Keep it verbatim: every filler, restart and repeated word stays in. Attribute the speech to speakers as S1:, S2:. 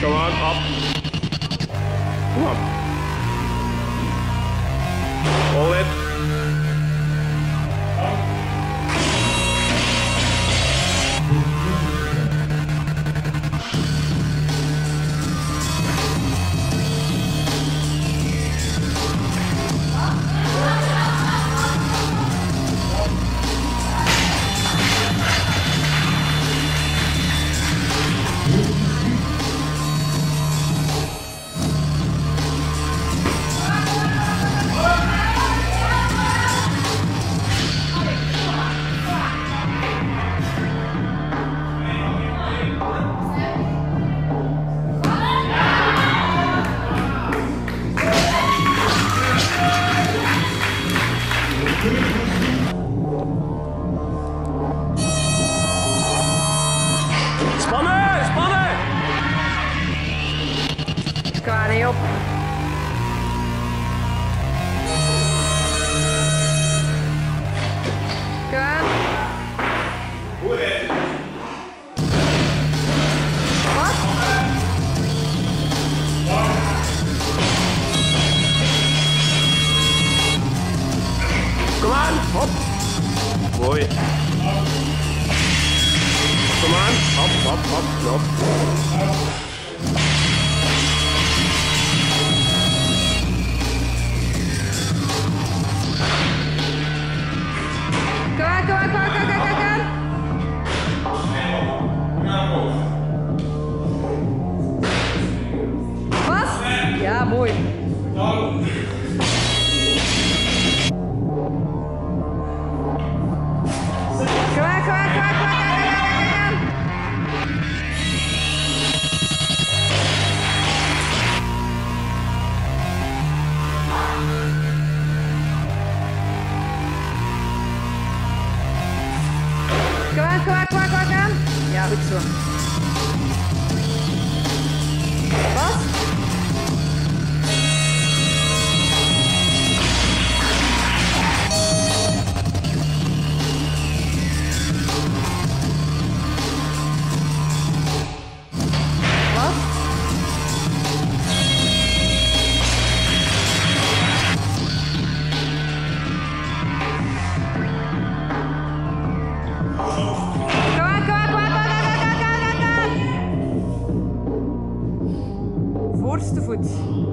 S1: Come on, up. Come on. Hold it. Spannen, spannen!
S2: Klaar niet op. Klaar. Wat?
S1: Kom aan, hop. Mooi. Kom aan, hop, hop, hop, hop.
S2: Klaar, klaar, klaar, klaar, klaar, klaar. Vast? Ja, mooi. Klaar, klaar, klaar, klaar, klaar, klaar, klaar. Klaar, klaar, klaar, klaar, klaar. Ja, goed zo. Vast? Vast? Klaar, klaar, klaar, klaar, klaar, klaar, klaar, klaar. Voorste voet.